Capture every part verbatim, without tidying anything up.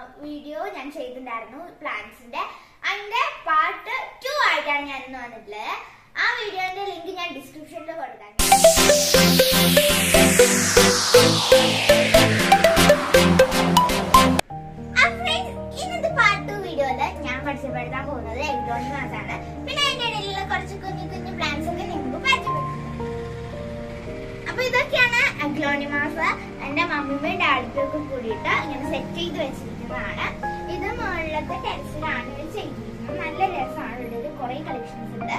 Video ഞാൻ ചെയ്തിട്ടുണ്ടായിരുന്നു പ്ലാന്റ്സിന്റെ. അതിന്റെ പാർട്ട് ടു ആയിട്ടാണ് ഞാൻ ഇന്ന് വന്നിട്ടുള്ളത്. ആ വീഡിയോന്റെ ലിങ്ക് ഞാൻ ഡിസ്ക്രിപ്ഷനിൽ കൊടുക്കാം. ഇന്നത്തെ പാർട്ട് ടു വീഡിയോയില് ഞാൻ പരിചയപ്പെടുത്താൻ പോകുന്നത് അഗ്ലോണിമാസ് ആണ്. പിന്നെ അതിന്റെ ഇടയിലുള്ള കുറച്ച് കുഞ്ഞു കുഞ്ഞു പ്ലാന്റ്സ് ഒക്കെ നിങ്ങൾക്ക് പരിചയപ്പെടുത്തും. അപ്പൊ ഇതൊക്കെയാണ് അഗ്ലോണിമാസ്. എന്റെ മമ്മിയും ഡാഡിയും ഒക്കെ കൂടിയിട്ട് ഇങ്ങനെ സെറ്റ് ചെയ്ത് വെച്ചിരിക്കുന്നതാണ്. ഇത് മുകളിലത്തെ ടെറസിലാണ് ഇത് ചെയ്തിരിക്കുന്നത്. നല്ല രസമാണ്. ഇവിടെ കുറെ കളക്ഷൻസ് ഉണ്ട്.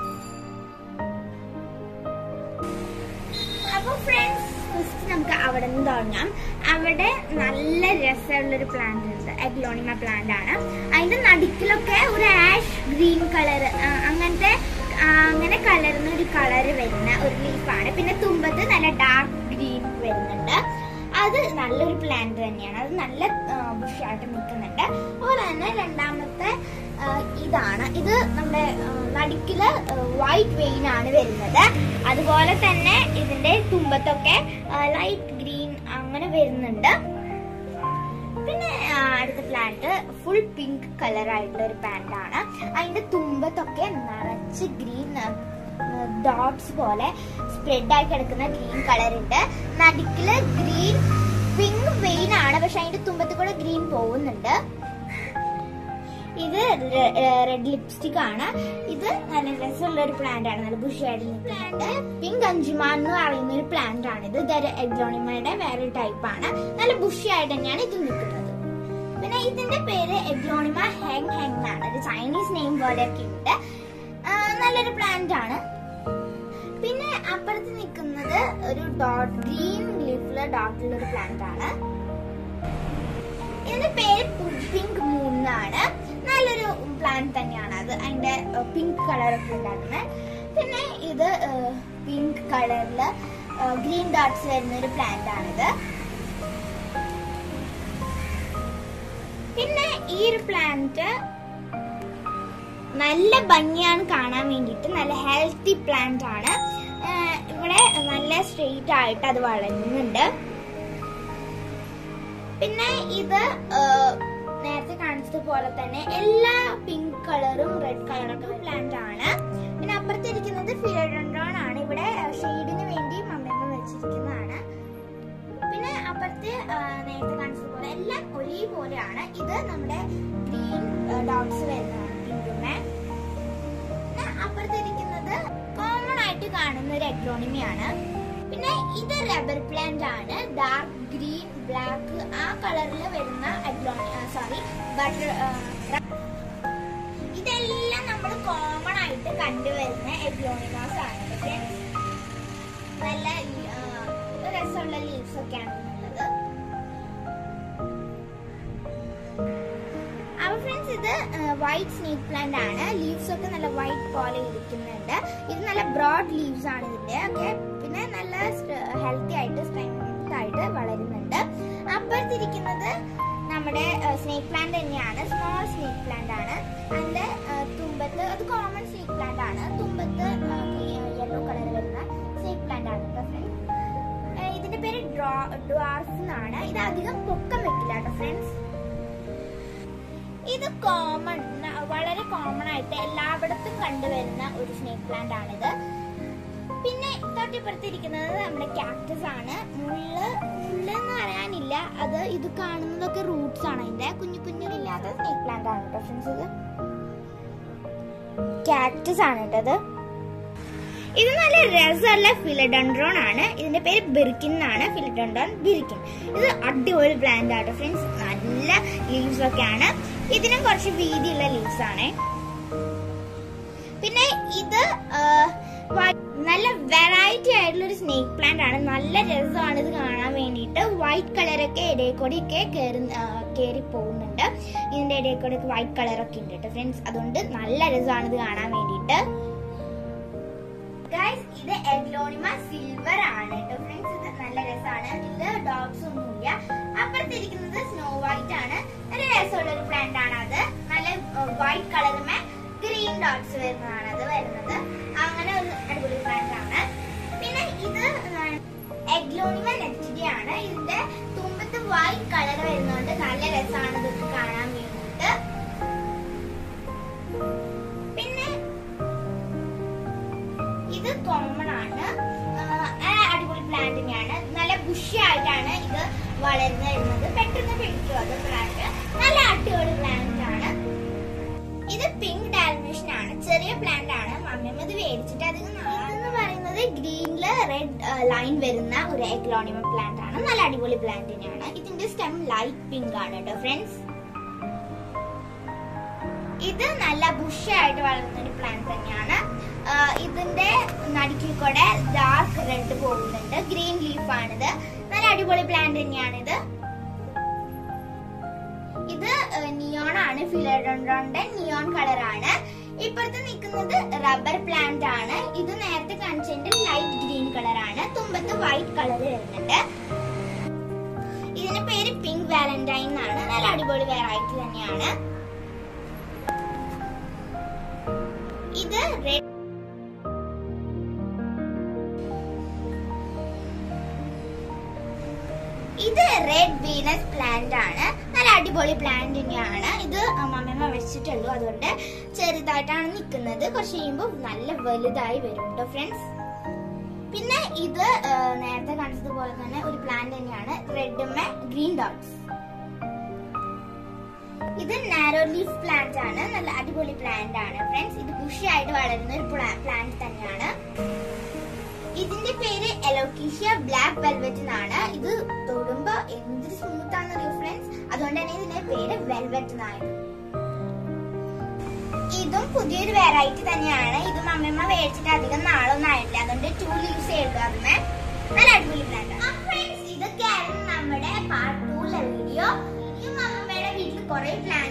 അപ്പൊ ഫ്രണ്ട്സ്, ഫസ്റ്റ് നമുക്ക് അവിടെ നിന്ന് തുടങ്ങാം. അവിടെ നല്ല രസമുള്ളൊരു പ്ലാന്റ് ഉണ്ട്. അഗ്ലോണിമ പ്ലാന്റ് ആണ്. അതിന്റെ നടുക്കിലൊക്കെ ഒരു ആഷ് ഗ്രീൻ കളർ അങ്ങനത്തെ അങ്ങനെ കളർന്ന ഒരു കളറ് വരുന്ന ഒരു ലീഫാണ്. പിന്നെ തുമ്പത്ത് നല്ല ഡാർക്ക് ഗ്രീൻ വരുന്നുണ്ട്. അത് നല്ലൊരു പ്ലാന്റ് തന്നെയാണ്. അത് നല്ല ബുഷായിട്ട് നിൽക്കുന്നുണ്ട്. അതുപോലെ തന്നെ രണ്ടാമത്തെ ഇതാണ്. ഇത് നമ്മുടെ നടുക്കില് വൈറ്റ് വെയിൻ ആണ് വരുന്നത്. അതുപോലെ തന്നെ ഇതിന്റെ തുമ്പത്തൊക്കെ ലൈറ്റ് ഗ്രീൻ അങ്ങനെ വരുന്നുണ്ട്. പിന്നെ അടുത്ത പ്ലാന്റ് ഫുൾ പിങ്ക് കളർ ആയിട്ടുള്ള ഒരു പ്ലാന്റ് ആണ്. അതിന്റെ തുമ്പത്തൊക്കെ നിറച്ച് ഗ്രീൻ ഡോട്ട്സ് പോലെ സ്പ്രെഡ് ആയി കിടക്കുന്ന ഗ്രീൻ കളർ ഉണ്ട്. നടുക്കില് ഗ്രീൻ പിങ്ക് വെയിൻ ആണ്, പക്ഷെ അതിന്റെ തുമ്പത്ത് കൂടെ ഗ്രീൻ പോകുന്നുണ്ട്. ഇത് റെഡ് ലിപ്സ്റ്റിക് ആണ്. ഇത് നല്ല രസമുള്ള ഒരു പ്ലാന്റ് ആണ്. നല്ല ബുഷിയായിട്ട് പ്ലാന്റ് പിങ്ക് അഞ്ചുമാൻ എന്ന് പറയുന്ന ഒരു പ്ലാന്റ് ആണ്. ഇത് അഗ്ലോണിമയുടെ വേറെ ടൈപ്പ് ആണ്. നല്ല ബുഷിയായിട്ട് തന്നെയാണ് ഇത് നിൽക്കുന്നത്. പിന്നെ ഇതിന്റെ പേര് അഗ്ലോണിമ ഹെങ് ഹെങ് എന്നാണ്. ഒരു ചൈനീസ് നെയിം പോലെ ഒക്കെ ഉണ്ട്. നല്ലൊരു പ്ലാന്റ് ആണ്. പിന്നെ അപ്പുറത്ത് നിൽക്കുന്നത് ഒരു ഡോട്ട് ഗ്രീൻ ലീഫില് ഡോട്ടുള്ള ഒരു പ്ലാന്റ് ആണ്. ഇതിന്റെ പേര് പിങ്ക് മൂൺ എന്നാണ്. നല്ലൊരു പ്ലാന്റ് തന്നെയാണ്. അത് അതിന്റെ പിങ്ക് കളറൊക്കെ ഉണ്ടാക്കുന്നത്. പിന്നെ ഇത് പിങ്ക് കളറില് ഗ്രീൻ ഡോട്ട്സ് വരുന്ന ഒരു പ്ലാന്റ് ആണിത്. പിന്നെ ഈ ഒരു പ്ലാന്റ് നല്ല ഭംഗിയാണ് കാണാൻ വേണ്ടിയിട്ട്. നല്ല ഹെൽത്തി പ്ലാന്റ് ആണ്. ഇവിടെ നല്ല സ്ട്രെയിറ്റ് ആയിട്ട് അത് വളരുന്നുണ്ട്. പിന്നെ ഇത് നേരത്തെ കാണിച്ചതുപോലെ തന്നെ എല്ലാ പിങ്ക് കളറും റെഡ് കളറൊക്കെ പ്ലാന്റ് ആണ്. പിന്നെ അപ്പുറത്തിരിക്കുന്നത് ഫിലഡെൻഡ്രോൺ ആണ്. ഇവിടെ ഷെയ്ഡിന് വേണ്ടി മമ്മമ്മ വെച്ചിരിക്കുന്നതാണ്. പിന്നെ അപ്പുറത്ത് നേരത്തെ കാണിച്ചതുപോലെ എല്ലാം ഒരേപോലെയാണ്. ഇത് നമ്മുടെ ഗ്രീൻ ഡോട്ട്സ് വരുന്നതാണ് പിങ്കുമേ. പിന്നെ അപ്പുറത്തിരിക്കുന്നത് കോമൺ ആയിട്ട് കാണുന്ന ഒരു അഗ്ലോണിമയാണ്. പിന്നെ ഇത് റബ്ബർ പ്ലാന്റ് ആണ്. ഡാർക്ക് ഗ്രീൻ ബ്ലാക്ക് ആ കളറിൽ വരുന്ന അഗ്ലോണി സോറി ബട്ടർ ഇതെല്ലാം നമ്മൾ കോമൺ ആയിട്ട് കണ്ടുവരുന്ന അഗ്ലോണിമാസ് ആണ്. നല്ല രസമുള്ള ലീവ്സ് ഒക്കെയാണ് ഉള്ളത്. അപ്പൊ ഫ്രണ്ട്സ്, ഇത് വൈറ്റ് സ്നേക്ക് പ്ലാന്റ് ആണ്. ലീവ്സ് ഒക്കെ നല്ല വൈറ്റ് പോലെ ഇരിക്കുന്നുണ്ട്. ഇത് നല്ല ബ്രോഡ് ലീവ്സ് ആണ് ഇതിന്റെ ഒക്കെ. പിന്നെ നല്ല ഹെൽത്തി ആയിട്ട് സ്ട്രെങ്ത് ആയിട്ട് വളരുന്നുണ്ട്. അപ്പുറത്തിരിക്കുന്നത് നമ്മുടെ സ്നേക്ക് പ്ലാന്റ് തന്നെയാണ്. സ്മോൾ സ്നേക്ക് പ്ലാന്റ് ആണ്. അതിന്റെ തുമ്പത്ത് അത് കോമൺ സ്നേക്ക് പ്ലാന്റ് ആണ്. തുമ്പത്ത് യെല്ലോ കളർ വരുന്ന സ്നേക്ക് പ്ലാന്റ് ആണ് കേട്ടോ ഫ്രണ്ട്സ്. ഇതിന്റെ പേര് ഡ്വാർഫ് എന്നാണ്. ഇത് അധികം പൊക്കം വെക്കില്ല കേട്ടോ ഫ്രണ്ട്സ്. ഇത് കോമൺ വളരെ കോമൺ ആയിട്ട് എല്ലായിടത്തും കണ്ടുവരുന്ന ഒരു സ്നേക്ക് പ്ലാന്റ് ആണിത്. പിന്നെ തൊട്ടിപ്പുറത്തിരിക്കുന്നത് നമ്മുടെ കാക്ടസ് ആണ്. മുള്ള് മുള്ള് എന്ന് പറയാനില്ല. അത് ഇത് കാണുന്നതൊക്കെ റൂട്ട്സ് ആണ്. അതിന്റെ കുഞ്ഞു കുഞ്ഞിലില്ലാത്ത സ്നേക്ക് പ്ലാന്റ് ആണ് കേട്ടോ ഫ്രണ്ട്സ്. ഇത് കാക്ടസ് ആണ് കേട്ടത്. ഇത് നല്ല രസമുള്ള ഫിലഡെൻഡ്രോൺ ആണ്. ഇതിന്റെ പേര് ബിർക്കിൻ എന്നാണ്. Philodendron Birkin. ഇത് അടിപൊളി പ്ലാന്റ് ആണ് ഫ്രണ്ട്സ്. നല്ല ലീവ്സ് ഒക്കെയാണ്. ഇതിനും കുറച്ച് വീതിയുള്ള ലീവ്സ് ആണ്. പിന്നെ ഇത് നല്ല വെറൈറ്റി ആയിട്ടുള്ള ഒരു സ്നേക്ക് പ്ലാന്റ് ആണ്. നല്ല രസമാണ് ഇത് കാണാൻ വേണ്ടിയിട്ട്. വൈറ്റ് കളറൊക്കെ ഇടയിൽ കൂടി ഒക്കെ കയറി പോകുന്നുണ്ട്. ഇതിന്റെ ഇടയിൽ കൂടി ഒക്കെ വൈറ്റ് കളറൊക്കെ ഉണ്ട് കേട്ടോ ഫ്രണ്ട്സ്. അതുകൊണ്ട് നല്ല രസമാണ് ഇത് കാണാൻ വേണ്ടിയിട്ട്. ഗൈസ്, ഇത് അഗ്ലോണിമ സിൽവർ ആണ് കേട്ടോ ഫ്രണ്ട്സ്. ഇത് നല്ല രസമാണ്. ഇത് ഡോട്ട്സ് ഒന്നുമില്ല. അപ്പുറത്തിരിക്കുന്നത് സ്നോ വൈറ്റ് ആണ്. നല്ല രസമുള്ള ഒരു പ്ലാന്റ് ആണ്. അത് നല്ല വൈറ്റ് കളറുമേ ഗ്രീൻ ഡോട്ട്സ് വരുന്നതാണ് അത് വരുന്നത്. അങ്ങനെ ഒരു അടിപൊളി പ്ലാന്റ് ആണ്. പിന്നെ ഇത് അഗ്ലോണിമ നെറ്റിഡി ആണ്. ഇതിന്റെ തുമ്പത്ത് വൈറ്റ് കളർ വരുന്നോണ്ട് നല്ല രസമാണ് ഇതൊക്കെ കാണാൻ വേണ്ടിട്ട്. പിന്നെ ഇത് കോമൺ ആണ്, അടിപൊളി പ്ലാന്റ് തന്നെയാണ്. നല്ല ബുഷി ആയിട്ടാണ് ഇത് വളർന്നു വരുന്നത്, പെട്ടെന്ന് പിടിക്കും അത് പ്ലാന്റ്. നല്ല അടിപൊളി പ്ലാന്റ് ആണ്. ഇത് പിങ്ക് ഡാൽമേഷൻ ആണ്, ചെറിയ പ്ലാന്റ് ആണ്. മമ്മിയമ്മ ഇത് മേടിച്ചിട്ട് അധികം ഇതെന്ന് പറയുന്നത് ഗ്രീനില് റെഡ് ലൈൻ വരുന്ന ഒരു എഗ്ലോണിമ പ്ലാന്റ് ആണ്. നല്ല അടിപൊളി പ്ലാന്റ് തന്നെയാണ്. ഇതിന്റെ സ്റ്റെം ലൈറ്റ് പിങ്ക് ആണ് കേട്ടോ ഫ്രണ്ട്സ്. ഇത് നല്ല ബുഷായിട്ട് വളർന്ന ഒരു പ്ലാന്റ് തന്നെയാണ്. ഇതിന്റെ നടുക്കിൽ കൂടെ ഡാർക്ക് റെഡ് പോകുന്നുണ്ട്. ഗ്രീൻ ലീഫ് ആണിത്. നല്ല അടിപൊളി പ്ലാന്റ് തന്നെയാണിത്. ഇത് നിയോൺ ആണ്, ഫിലഡൻഡ്രോണിന്റെ നിയോൺ കളർ ആണ്. ഇപ്പുറത്ത് നിൽക്കുന്നത് റബ്ബർ പ്ലാന്റ് ആണ്. ഇത് നേരത്തെ കാണിച്ചതിന്റെ ലൈറ്റ് ഗ്രീൻ കളർ ആണ്. തുമ്പത്ത് വൈറ്റ് കളർ വരുന്നുണ്ട്. ഇതിന്റെ പേര് പിങ്ക് വാലന്റൈൻ ആണ്. നല്ല അടിപൊളി വെറൈറ്റി തന്നെയാണ്. ഇത് റെഡ് ഇത് റെഡ് വീനസ് പ്ലാന്റ് ആണ്. നല്ല അടിപൊളി പ്ലാന്റ് തന്നെയാണ്. ഇത് മമ്മമ്മ വെച്ചിട്ടുള്ളൂ, അതുകൊണ്ട് ചെറുതായിട്ടാണ് നിൽക്കുന്നത്. കുറച്ച് കഴിയുമ്പോൾ നല്ല വലുതായി വരും കേട്ടോ ഫ്രണ്ട്സ്. പിന്നെ ഇത് നേരത്തെ കാണിച്ചതുപോലെ തന്നെ ഒരു പ്ലാന്റ് തന്നെയാണ്, റെഡ് ഗ്രീൻ ഡോട്ട്സ്. ഇത് നാരോ ലീഫ് പ്ലാന്റ് ആണ്. നല്ല അടിപൊളി പ്ലാന്റ് ആണ് ഫ്രണ്ട്സ്. ഇത് ബുഷി ആയിട്ട് വളരുന്ന ഒരു പ്ലാന്റ് തന്നെയാണ്. ഇതിന്റെ പേര് അലോക്കാസിയ ബ്ലാക്ക് വെൽവെറ്റ് എന്നാണ്. ഇത് തൊടുമ്പോ എന്തൊരു സ്മൂത്ത് ആണെന്നറിയോ ഫ്രണ്ട്സ്, അതുകൊണ്ട് തന്നെ ഇതിന്റെ പേര് വെൽവെറ്റ് എന്നാണ്. ഇതും പുതിയൊരു വെറൈറ്റി തന്നെയാണ്. ഇത് മമ്മമ്മ മേടിച്ചിട്ട് അധികം നാളൊന്നും ആയിട്ടില്ല, അതുകൊണ്ട് ടു ലീവ്സ് എഴുതുക. അതിന് നല്ല അടിപൊളി പ്ലാന്റ് ആണ് ഫ്രണ്ട്സ്. ഇതൊക്കെയായിരുന്നു നമ്മുടെ പാർട്ട് ടൂലെ വീഡിയോ. ഈ മമ്മമ്മയുടെ വീട്ടിൽ കുറെ പ്ലാന്റ്